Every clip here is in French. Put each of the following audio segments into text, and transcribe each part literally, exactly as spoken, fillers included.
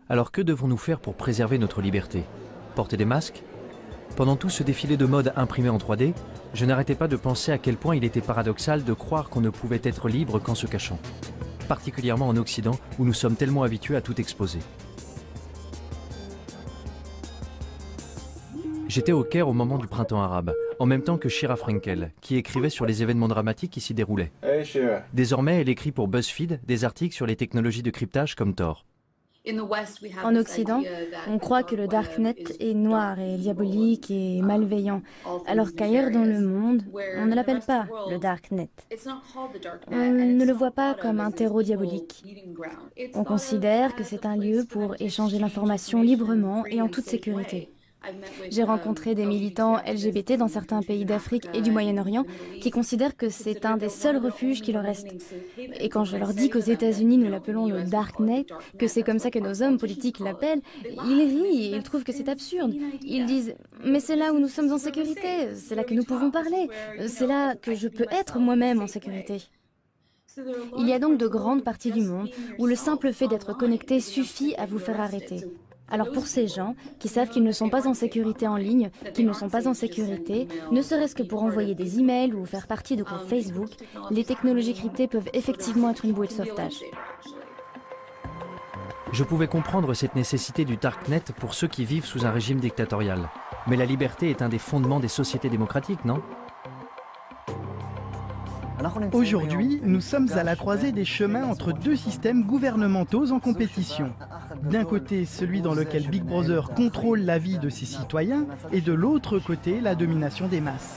Alors que devons-nous faire pour préserver notre liberté? Porter des masques? Pendant tout ce défilé de mode imprimé en trois D, je n'arrêtais pas de penser à quel point il était paradoxal de croire qu'on ne pouvait être libre qu'en se cachant. Particulièrement en Occident, où nous sommes tellement habitués à tout exposer. J'étais au Caire au moment du printemps arabe, en même temps que Shira Frankel, qui écrivait sur les événements dramatiques qui s'y déroulaient. Hey, Shira. Désormais, elle écrit pour BuzzFeed des articles sur les technologies de cryptage comme Tor. En Occident, on croit que le Darknet est noir et diabolique et malveillant, alors qu'ailleurs dans le monde, on ne l'appelle pas le Darknet. On ne le voit pas comme un terreau diabolique. On considère que c'est un lieu pour échanger l'information librement et en toute sécurité. J'ai rencontré des militants L G B T dans certains pays d'Afrique et du Moyen-Orient qui considèrent que c'est un des seuls refuges qui leur reste. Et quand je leur dis qu'aux États-Unis nous l'appelons le Darknet, que c'est comme ça que nos hommes politiques l'appellent, ils rient et ils trouvent que c'est absurde. Ils disent « mais c'est là où nous sommes en sécurité, c'est là que nous pouvons parler, c'est là que je peux être moi-même en sécurité ». Il y a donc de grandes parties du monde où le simple fait d'être connecté suffit à vous faire arrêter. Alors pour ces gens qui savent qu'ils ne sont pas en sécurité en ligne, qu'ils ne sont pas en sécurité, ne serait-ce que pour envoyer des emails ou faire partie de groupes Facebook, les technologies cryptées peuvent effectivement être une bouée de sauvetage. Je pouvais comprendre cette nécessité du Darknet pour ceux qui vivent sous un régime dictatorial. Mais la liberté est un des fondements des sociétés démocratiques, non? Aujourd'hui, nous sommes à la croisée des chemins entre deux systèmes gouvernementaux en compétition. D'un côté, celui dans lequel Big Brother contrôle la vie de ses citoyens, et de l'autre côté, la domination des masses.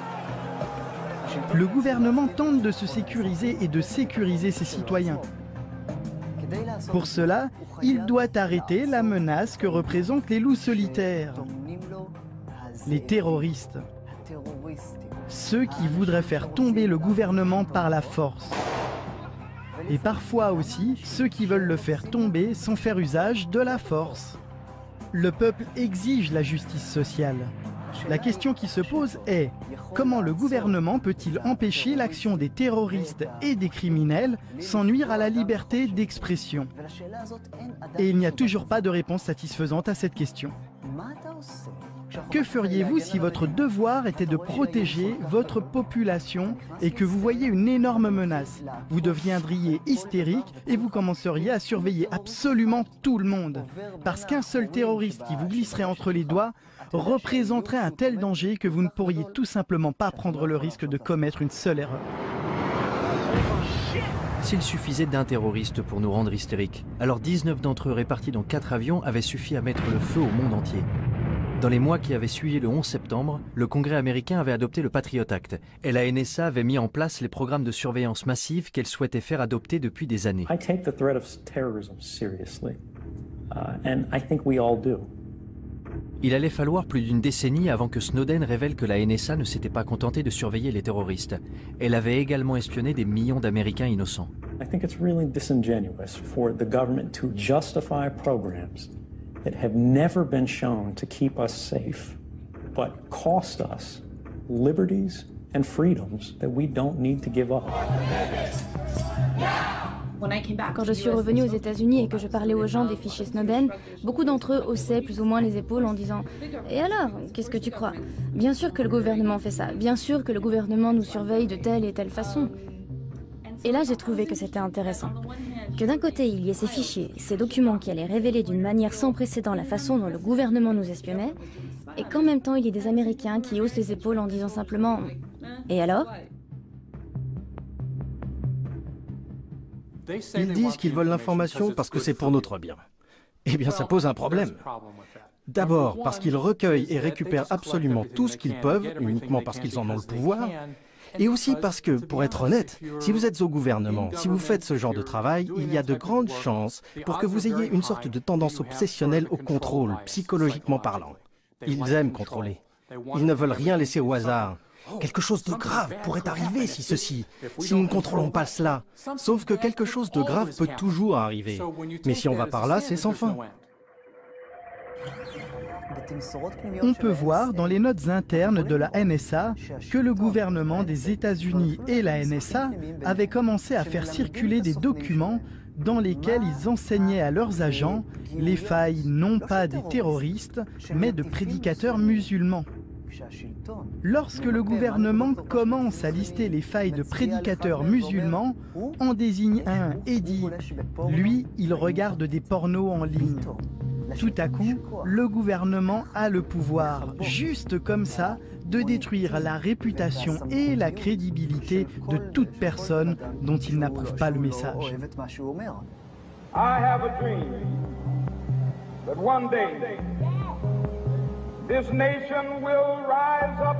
Le gouvernement tente de se sécuriser et de sécuriser ses citoyens. Pour cela, il doit arrêter la menace que représentent les loups solitaires, les terroristes. Ceux qui voudraient faire tomber le gouvernement par la force. Et parfois aussi, ceux qui veulent le faire tomber sans faire usage de la force. Le peuple exige la justice sociale. La question qui se pose est, comment le gouvernement peut-il empêcher l'action des terroristes et des criminels sans nuire à la liberté d'expression? Et il n'y a toujours pas de réponse satisfaisante à cette question. Que feriez-vous si votre devoir était de protéger votre population et que vous voyez une énorme menace? Vous deviendriez hystérique et vous commenceriez à surveiller absolument tout le monde. Parce qu'un seul terroriste qui vous glisserait entre les doigts représenterait un tel danger que vous ne pourriez tout simplement pas prendre le risque de commettre une seule erreur. S'il suffisait d'un terroriste pour nous rendre hystériques, alors dix-neuf d'entre eux répartis dans quatre avions avaient suffi à mettre le feu au monde entier. Dans les mois qui avaient suivi le onze septembre, le Congrès américain avait adopté le Patriot Act et la N S A avait mis en place les programmes de surveillance massive qu'elle souhaitait faire adopter depuis des années. I take the threat of terrorism seriously, uh, and I think we all do. Il allait falloir plus d'une décennie avant que Snowden révèle que la N S A ne s'était pas contentée de surveiller les terroristes. Elle avait également espionné des millions d'Américains innocents. I think it's really disingenuous for the government to justify programs that have never been shown to keep us safe, but cost us liberties and freedoms that we don't need to give up. Quand je suis revenue aux États-Unis et que je parlais aux gens des fichiers Snowden, beaucoup d'entre eux haussaient plus ou moins les épaules en disant « Et alors, qu'est-ce que tu crois? Bien sûr que le gouvernement fait ça, bien sûr que le gouvernement nous surveille de telle et telle façon. » Et là, j'ai trouvé que c'était intéressant. Que d'un côté, il y ait ces fichiers, ces documents qui allaient révéler d'une manière sans précédent la façon dont le gouvernement nous espionnait, et qu'en même temps, il y ait des Américains qui haussent les épaules en disant simplement « Et alors ?» Ils disent qu'ils veulent l'information parce que c'est pour notre bien. Eh bien, ça pose un problème. D'abord, parce qu'ils recueillent et récupèrent absolument tout ce qu'ils peuvent, uniquement parce qu'ils en ont le pouvoir, et aussi parce que, pour être honnête, si vous êtes au gouvernement, si vous faites ce genre de travail, il y a de grandes chances pour que vous ayez une sorte de tendance obsessionnelle au contrôle, psychologiquement parlant. Ils aiment contrôler. Ils ne veulent rien laisser au hasard. Quelque chose de grave pourrait arriver si ceci, si nous ne contrôlons pas cela. Sauf que quelque chose de grave peut toujours arriver. Mais si on va par là, c'est sans fin. On peut voir dans les notes internes de la N S A que le gouvernement des États-Unis et la N S A avaient commencé à faire circuler des documents dans lesquels ils enseignaient à leurs agents les failles non pas des terroristes, mais de prédicateurs musulmans. Lorsque le gouvernement commence à lister les failles de prédicateurs musulmans, on désigne un et dit « lui, il regarde des pornos en ligne ». Tout à coup, le gouvernement a le pouvoir, juste comme ça, de détruire la réputation et la crédibilité de toute personne dont il n'approuve pas le message. I have a dream that one day this nation will rise up.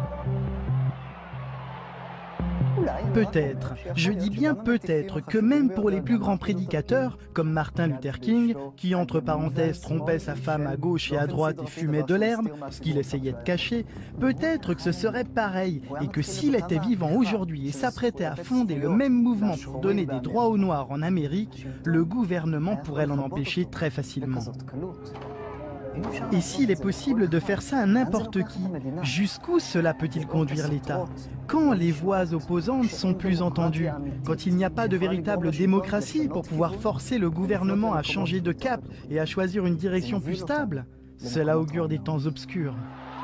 Peut-être, je dis bien peut-être, que même pour les plus grands prédicateurs, comme Martin Luther King, qui entre parenthèses trompait sa femme à gauche et à droite et fumait de l'herbe, ce qu'il essayait de cacher, peut-être que ce serait pareil, et que s'il était vivant aujourd'hui et s'apprêtait à fonder le même mouvement pour donner des droits aux Noirs en Amérique, le gouvernement pourrait l'en empêcher très facilement. Et s'il est possible de faire ça à n'importe qui, jusqu'où cela peut-il conduire l'État? Quand les voix opposantes sont plus entendues? Quand il n'y a pas de véritable démocratie pour pouvoir forcer le gouvernement à changer de cap et à choisir une direction plus stable? Cela augure des temps obscurs.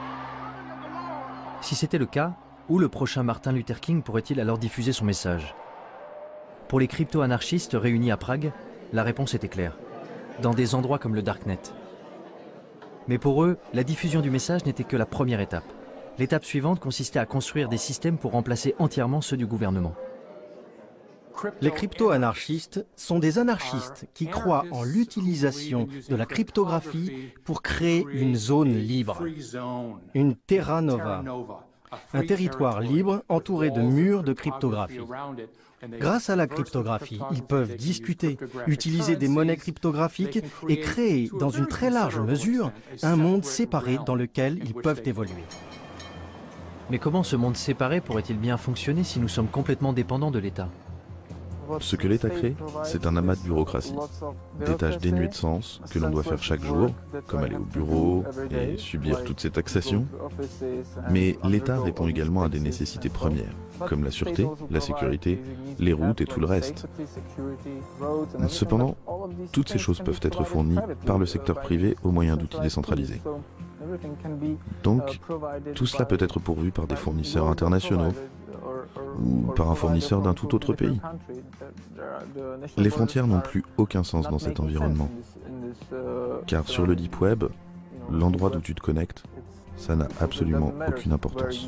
Si c'était le cas, où le prochain Martin Luther King pourrait-il alors diffuser son message? Pour les crypto-anarchistes réunis à Prague, la réponse était claire. Dans des endroits comme le Darknet. Mais pour eux, la diffusion du message n'était que la première étape. L'étape suivante consistait à construire des systèmes pour remplacer entièrement ceux du gouvernement. Les crypto-anarchistes sont des anarchistes qui croient en l'utilisation de la cryptographie pour créer une zone libre, une terra nova, un territoire libre entouré de murs de cryptographie. Grâce à la cryptographie, ils peuvent discuter, utiliser des monnaies cryptographiques et créer, dans une très large mesure, un monde séparé dans lequel ils peuvent évoluer. Mais comment ce monde séparé pourrait-il bien fonctionner si nous sommes complètement dépendants de l'État? Ce que l'État crée, c'est un amas de bureaucratie, des tâches dénuées de sens que l'on doit faire chaque jour, comme aller au bureau et subir toutes ces taxations. Mais l'État répond également à des nécessités premières, comme la sûreté, la sécurité, les routes et tout le reste. Cependant, toutes ces choses peuvent être fournies par le secteur privé au moyen d'outils décentralisés. Donc, tout cela peut être pourvu par des fournisseurs internationaux, ou par un fournisseur d'un tout autre pays. Les frontières n'ont plus aucun sens dans cet environnement. Car sur le Deep Web, l'endroit d'où tu te connectes, ça n'a absolument aucune importance.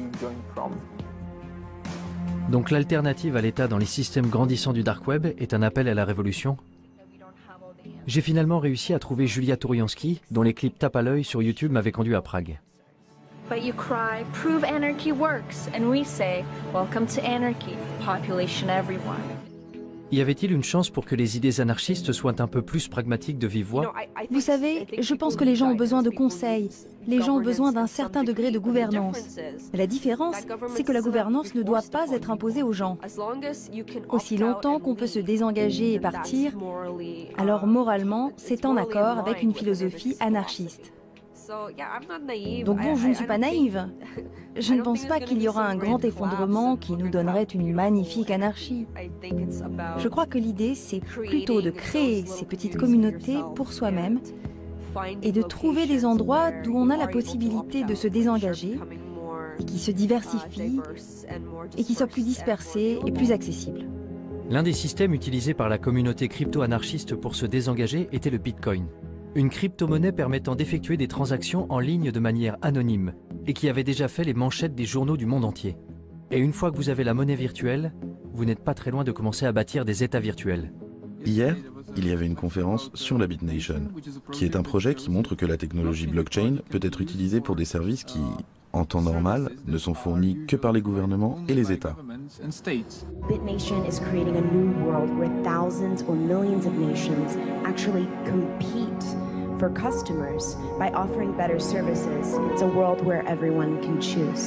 Donc l'alternative à l'État dans les systèmes grandissants du Dark Web est un appel à la révolution? J'ai finalement réussi à trouver Julia Touriansky, dont les clips tape à l'œil sur YouTube m'avaient conduit à Prague. But you cry, prove anarchy works, and we say, welcome to anarchy, population everyone. Y avait-il une chance pour que les idées anarchistes soient un peu plus pragmatiques de vive voix? Vous savez, je pense que les gens ont besoin de conseils. Les gens ont besoin d'un certain degré de gouvernance. Mais la différence, c'est que la gouvernance ne doit pas être imposée aux gens. Aussi longtemps qu'on peut se désengager et partir, alors moralement, c'est en accord avec une philosophie anarchiste. Donc bon, je ne suis pas naïve. Je ne pense pas qu'il y aura un grand effondrement qui nous donnerait une magnifique anarchie. Je crois que l'idée, c'est plutôt de créer ces petites communautés pour soi-même et de trouver des endroits d'où on a la possibilité de se désengager et qui se diversifient et qui soient plus dispersés et plus accessibles. L'un des systèmes utilisés par la communauté crypto-anarchiste pour se désengager était le Bitcoin. Une crypto-monnaie permettant d'effectuer des transactions en ligne de manière anonyme et qui avait déjà fait les manchettes des journaux du monde entier. Et une fois que vous avez la monnaie virtuelle, vous n'êtes pas très loin de commencer à bâtir des États virtuels. Hier, il y avait une conférence sur la BitNation, qui est un projet qui montre que la technologie blockchain peut être utilisée pour des services qui, en temps normal, ne sont fournis que par les gouvernements et les États. BitNation is creating a new world where thousands or millions of nations actually compete for customers by offering better services. It's a world where everyone can choose.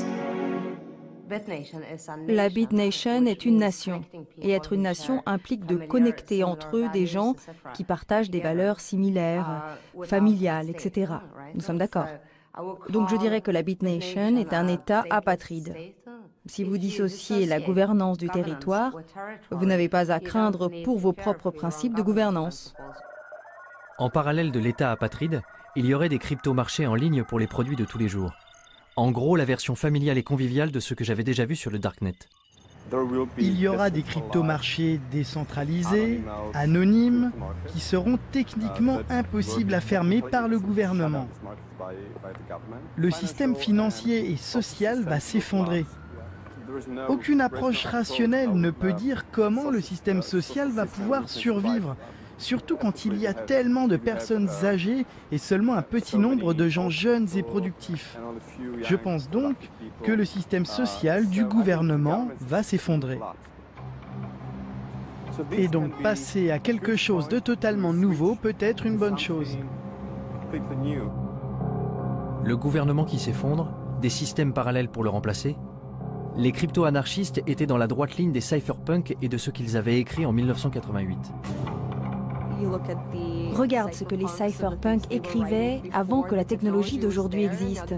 La BitNation est une nation, et être une nation implique de connecter entre eux des gens qui partagent des valeurs similaires, familiales, et cetera. Nous sommes d'accord. Donc je dirais que la BitNation est un État apatride. Si vous dissociez la gouvernance du territoire, vous n'avez pas à craindre pour vos propres principes de gouvernance. En parallèle de l'État apatride, il y aurait des crypto-marchés en ligne pour les produits de tous les jours. En gros, la version familiale et conviviale de ce que j'avais déjà vu sur le Darknet. Il y aura des crypto-marchés décentralisés, anonymes, qui seront techniquement impossibles à fermer par le gouvernement. Le système financier et social va s'effondrer. Aucune approche rationnelle ne peut dire comment le système social va pouvoir survivre, surtout quand il y a tellement de personnes âgées et seulement un petit nombre de gens jeunes et productifs. Je pense donc que le système social du gouvernement va s'effondrer. Et donc passer à quelque chose de totalement nouveau peut être une bonne chose. Le gouvernement qui s'effondre, des systèmes parallèles pour le remplacer. Les crypto-anarchistes étaient dans la droite ligne des cypherpunks et de ce qu'ils avaient écrit en mille neuf cent quatre-vingt-huit. Regarde ce que les cypherpunks écrivaient avant que la technologie d'aujourd'hui existe.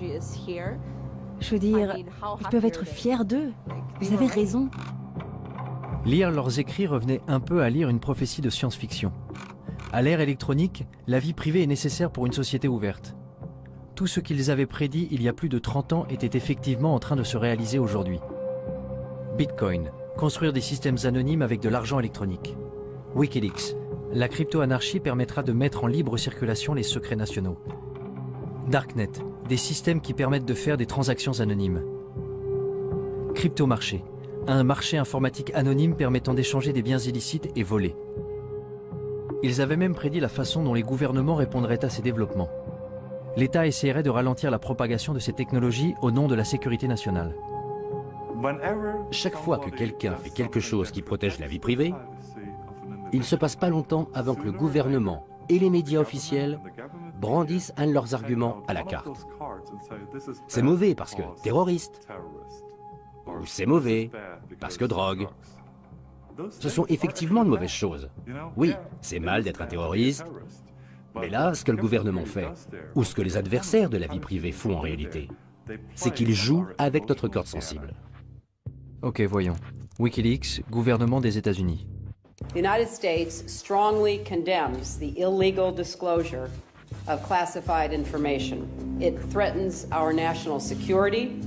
Je veux dire, ils peuvent être fiers d'eux. Vous avez raison. Lire leurs écrits revenait un peu à lire une prophétie de science-fiction. À l'ère électronique, la vie privée est nécessaire pour une société ouverte. Tout ce qu'ils avaient prédit il y a plus de trente ans était effectivement en train de se réaliser aujourd'hui. Bitcoin, construire des systèmes anonymes avec de l'argent électronique. Wikileaks, la crypto-anarchie permettra de mettre en libre circulation les secrets nationaux. Darknet, des systèmes qui permettent de faire des transactions anonymes. Crypto-marché, un marché informatique anonyme permettant d'échanger des biens illicites et volés. Ils avaient même prédit la façon dont les gouvernements répondraient à ces développements. L'État essaierait de ralentir la propagation de ces technologies au nom de la sécurité nationale. Chaque fois que quelqu'un fait quelque chose qui protège la vie privée, il ne se passe pas longtemps avant que le gouvernement et les médias officiels brandissent un de leurs arguments à la carte. C'est mauvais parce que terroriste, ou c'est mauvais parce que drogue. Ce sont effectivement de mauvaises choses. Oui, c'est mal d'être un terroriste, mais là, ce que le gouvernement fait, ou ce que les adversaires de la vie privée font en réalité, c'est qu'ils jouent avec notre corde sensible. Ok, voyons. Wikileaks, gouvernement des États-Unis. The United States strongly condemns the illegal disclosure of classified information. It threatens our national security.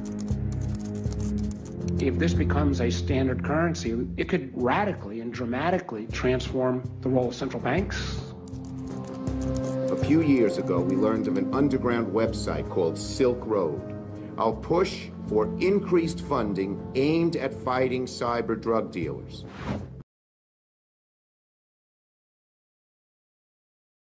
If this becomes a standard currency, it could radically and dramatically transform the role of central banks. A few years ago, we learned of an underground website called Silk Road. I'll push for increased funding aimed at fighting cyber drug dealers.